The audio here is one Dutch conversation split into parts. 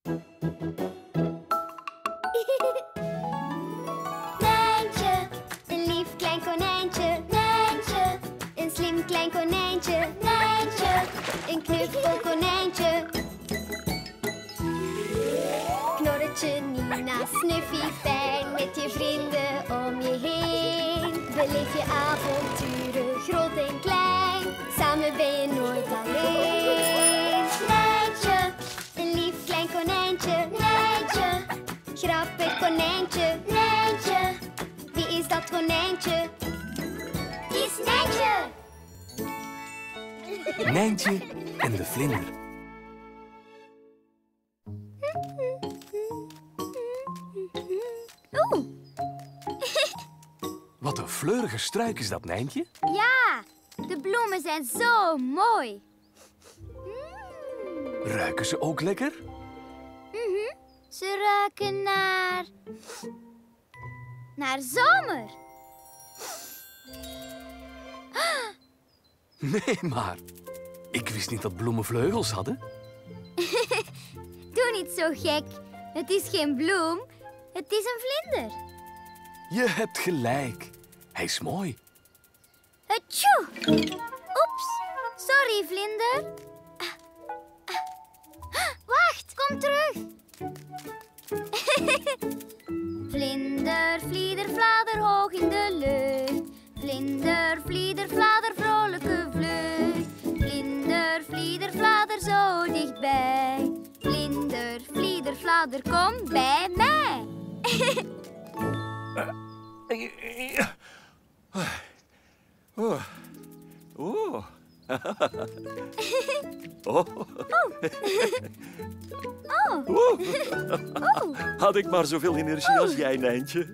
Nijntje, een lief klein konijntje. Nijntje, een slim klein konijntje. Nijntje, een knuffel konijntje. Knorretje, Nina, Snuffy, fijn met je vrienden om je heen. Beleef je avonturen, groot en klein. Samen ben je nooit alleen. Nijntje, een lief klein konijntje. Nijntje, grappig konijntje. Nijntje, wie is dat konijntje? Die is Nijntje. Nijntje en de vlinder. Oeh, Wat een fleurige struik is dat, Nijntje. ja, de bloemen zijn zo mooi. Ruiken ze ook lekker? Ze ruiken naar zomer. Nee, maar ik wist niet dat bloemen vleugels hadden. Doe niet zo gek. Het is geen bloem, het is een vlinder. Je hebt gelijk. Hij is mooi. Atjoe! Oeps, sorry vlinder. Wacht, kom terug. Vlinder, vlieder, flader, hoog in de lucht. Vlinder, vlieder, flader, vrolijke vlucht. Vlinder, vlieder, flader, zo dichtbij. Vlinder, vlieder, flader, kom bij mij. Oh. Oh. Oh. Oh. Had ik maar zoveel energie als jij, Nijntje.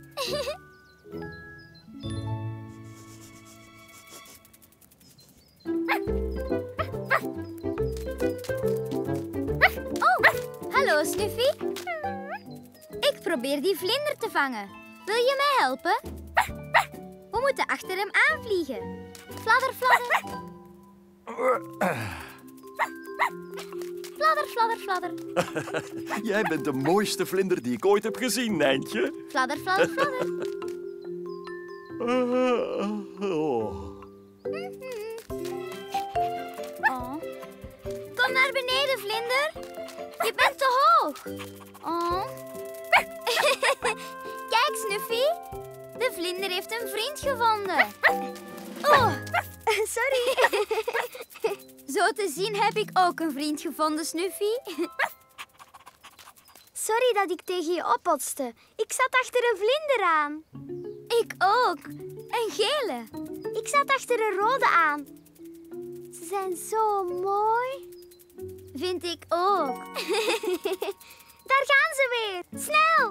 Oh, hallo Snuffy. Ik probeer die vlinder te vangen. Wil je mij helpen? We moeten achter hem aanvliegen. Fladder, fladder. Fladder, fladder, fladder. Jij bent de mooiste vlinder die ik ooit heb gezien, Nijntje. Fladder, fladder, fladder. Oh. Oh. Kom naar beneden, vlinder. Je bent te hoog. Oh. Kijk, Snuffy. De vlinder heeft een vriend gevonden. Oh, sorry. Zo te zien heb ik ook een vriend gevonden, Snuffy. Sorry dat ik tegen je oppotste. Ik zat achter een vlinder aan. Ik ook. Een gele. Ik zat achter een rode aan. Ze zijn zo mooi. Vind ik ook. Daar gaan ze weer. Snel.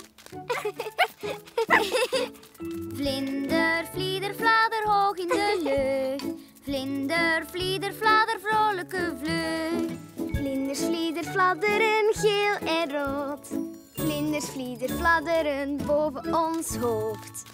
Vlinder, vlieder, flader, hoog in de lucht. Vlinder, vlieder, flader, vrolijke vlucht. Vlinders, vlieder, fladderen, geel en rood. Vlinders, vlieder, fladderen boven ons hoofd.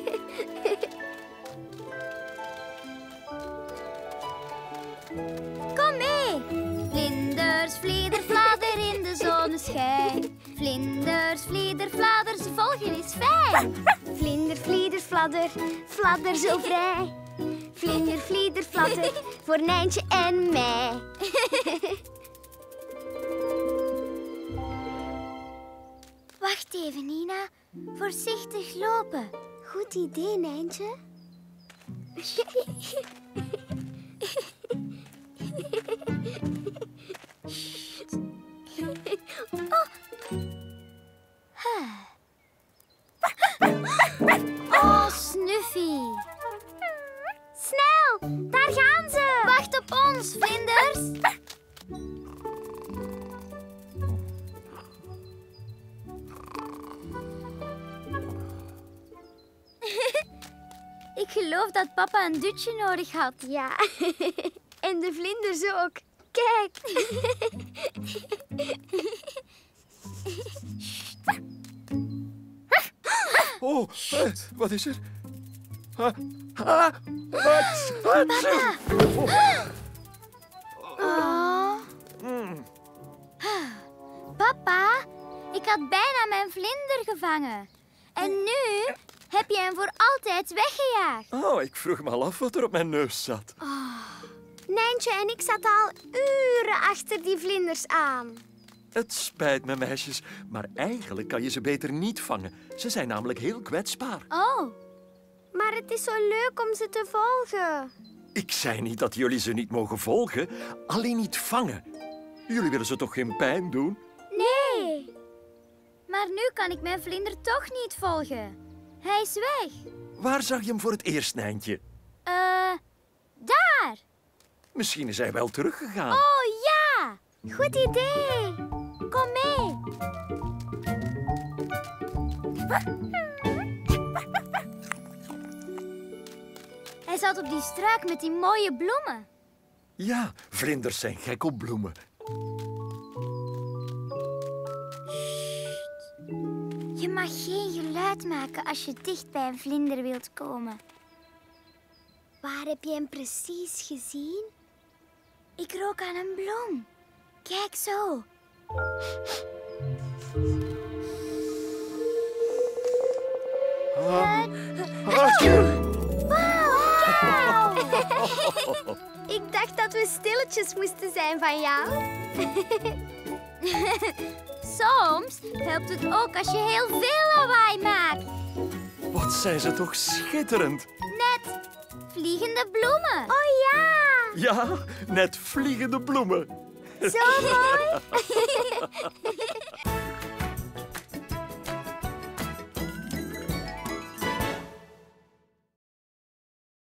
Kom mee! Vlinders, vlieder, fladder in de zonneschijn. Vlinders, vlieder, fladder, ze volgen is fijn. Vlinder, vlieder, fladder, fladder zo vrij. Vlinder, vlieder, fladder, voor Nijntje en mij. Wacht even, Nina. Voorzichtig lopen. Goed idee, Nijntje. Oh, Snuffy. Snel, daar gaan ze. Wacht op ons, vlinders. Ik geloof dat papa een dutje nodig had. Ja, en de vlinders ook. Kijk. Oh, wat is er? Wat? Oh. Papa, Ik had bijna mijn vlinder gevangen. En nu heb je hem voor altijd weggejaagd. Oh, ik vroeg me al af wat er op mijn neus zat. Nijntje en ik zaten al uren achter die vlinders aan. Het spijt me, meisjes, maar eigenlijk kan je ze beter niet vangen. Ze zijn namelijk heel kwetsbaar. Oh, Maar het is zo leuk om ze te volgen. Ik zei niet dat jullie ze niet mogen volgen, alleen niet vangen. Jullie willen ze toch geen pijn doen? Nee. maar nu kan ik mijn vlinder toch niet volgen. Hij is weg. Waar zag je hem voor het eerst, Nijntje? Daar. Misschien is hij wel teruggegaan. Oh ja, Goed idee. kom mee. Hij zat op die struik met die mooie bloemen. Ja, vlinders zijn gek op bloemen. Je mag geen geluid maken als je dicht bij een vlinder wilt komen. Waar heb je hem precies gezien? Ik rook aan een bloem. Kijk zo. Ik dacht dat we stilletjes moesten zijn van jou. Soms helpt het ook als je heel veel lawaai maakt. Wat zijn ze toch schitterend. Net vliegende bloemen. Oh ja, Ja, net vliegende bloemen. zo mooi.